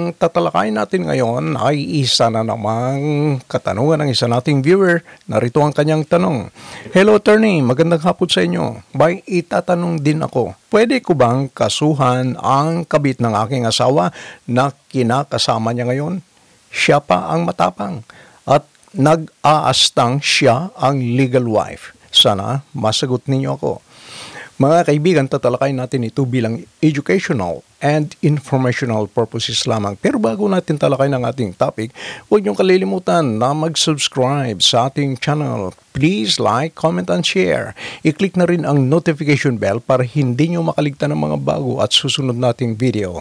Ang tatalakayin natin ngayon ay isa na namang katanungan ng isa nating viewer. Narito ang kanyang tanong. Hello, attorney. Magandang hapon sa inyo. May itatanong din ako. Pwede ko bang kasuhan ang kabit ng aking asawa na kinakasama niya ngayon? Siya pa ang matapang at nag-aastang siya ang legal wife. Sana masagot ninyo ako. Mga kaibigan, tatalakayin natin ito bilang educational and informational purposes lamang. Pero bago natin talakayin ang ating topic, huwag niyong kalilimutan na mag-subscribe sa ating channel. Please like, comment, and share. I-click na rin ang notification bell para hindi niyo makaligtan ng mga bago at susunod nating video.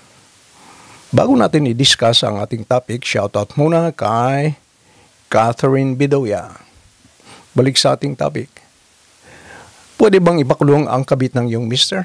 Bago natin i-discuss ang ating topic, shoutout muna kay Catherine Bidoya. Balik sa ating topic. Pwede bang ipakulong ang kabit ng iyong mister?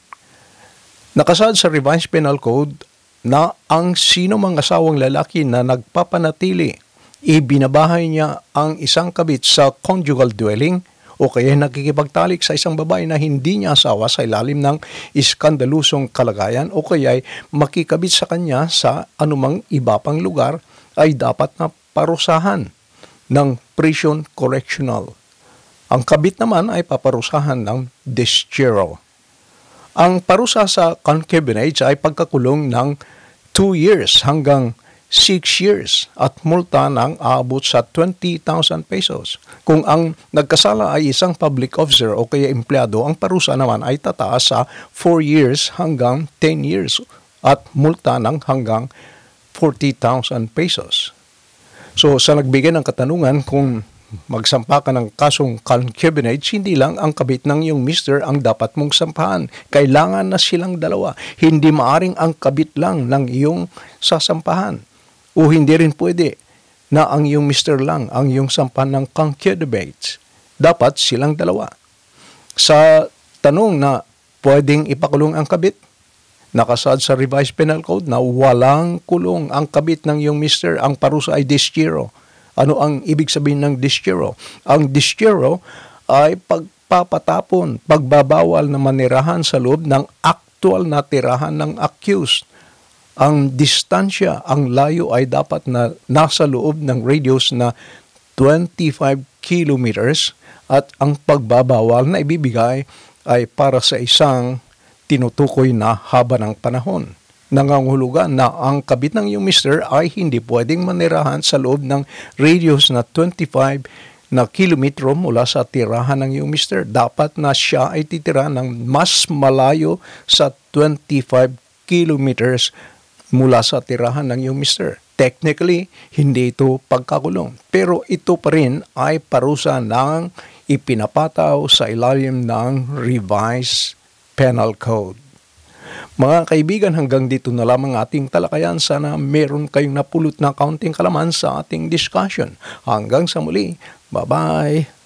Nakasaad sa Revised Penal Code na ang sino mang asawang lalaki na nagpapanatili, ibinabahay niya ang isang kabit sa conjugal dwelling o kaya nakikipagtalik sa isang babae na hindi niya asawa sa ilalim ng iskandalusong kalagayan o kaya makikabit sa kanya sa anumang iba pang lugar ay dapat na parusahan ng prison correctional. Ang kabit naman ay paparusahan ng desterro. Ang parusa sa concubinage ay pagkakulong ng 2 years hanggang 6 years at multa ng aabot sa 20,000 pesos. Kung ang nagkasala ay isang public officer o kaya empleyado, ang parusa naman ay tataas sa 4 years hanggang 10 years at multa ng hanggang 40,000 pesos. So sa nagbigay ng katanungan kung magsampa ka ng kasong concubinage, hindi lang ang kabit ng iyong mister ang dapat mong sampahan. Kailangan na silang dalawa. Hindi maaring ang kabit lang ng iyong sasampahan. O hindi rin pwede na ang iyong mister lang ang iyong sampahan ng concubinage. Dapat silang dalawa. Sa tanong na pwedeng ipakulong ang kabit, nakasaad sa Revised Penal Code na walang kulong ang kabit ng iyong mister, ang parusa ay desterro. Ano ang ibig sabihin ng desterro? Ang desterro ay pagpapatapon, pagbabawal na manirahan sa loob ng actual na tirahan ng accused. Ang distansya, ang layo ay dapat na nasa loob ng radius na 25 kilometers at ang pagbabawal na ibibigay ay para sa isang tinutukoy na haba ng panahon. Nangangahulugan na ang kabit ng iyong mister ay hindi pwedeng manirahan sa loob ng radius na 25 na kilometro mula sa tirahan ng iyong mister. Dapat na siya ay titira ng mas malayo sa 25 kilometers mula sa tirahan ng iyong mister. Technically, hindi ito pagkakulong. Pero ito pa rin ay parusa ng ipinapataw sa ilalim ng Revised Penal Code. Mga kaibigan, hanggang dito na lamang ating talakayan. Sana meron kayong napulot na kaunting kalaman sa ating discussion. Hanggang sa muli. Bye-bye!